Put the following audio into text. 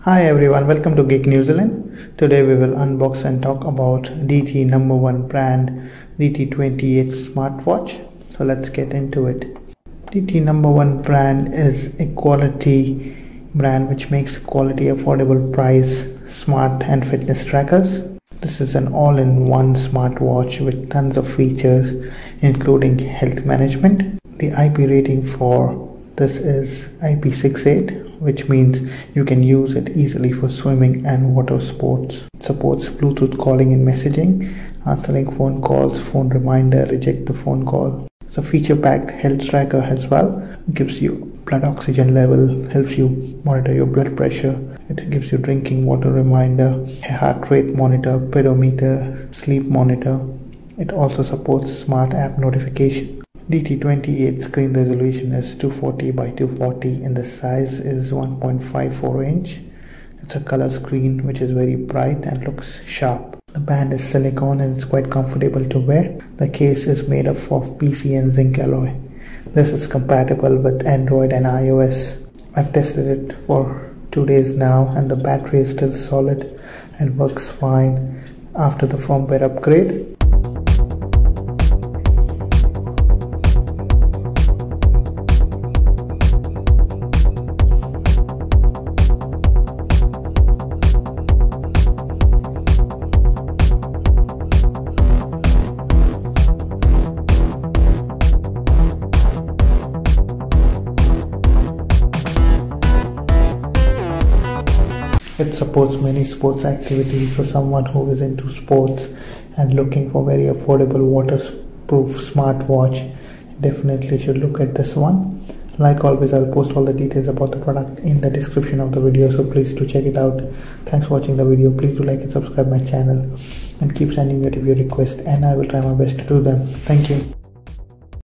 Hi everyone, welcome to Geek New Zealand. Today we will unbox and talk about DT number one brand DT28 smartwatch. So let's get into it. DT number one brand is a quality brand which makes quality affordable price, smart and fitness trackers. This is an all-in-one smartwatch with tons of features including health management. The IP rating for this is IP68, which means you can use it easily for swimming and water sports. It supports Bluetooth calling and messaging, answering phone calls, phone reminder, reject the phone call. It's a feature-packed health tracker as well. It gives you blood oxygen level, helps you monitor your blood pressure. It gives you drinking water reminder, a heart rate monitor, pedometer, sleep monitor. It also supports smart app notification. DT28 screen resolution is 240 by 240 and the size is 1.54 inch. It's a color screen which is very bright and looks sharp. The band is silicone and it's quite comfortable to wear. The case is made up of PC and zinc alloy. This is compatible with Android and iOS. I've tested it for 2 days now and the battery is still solid and works fine after the firmware upgrade. It supports many sports activities, so someone who is into sports and looking for very affordable waterproof smartwatch definitely should look at this one. Like always, I'll post all the details about the product in the description of the video, so please do check it out. Thanks for watching the video. Please do like and subscribe my channel and keep sending me your review requests and I will try my best to do them. Thank you.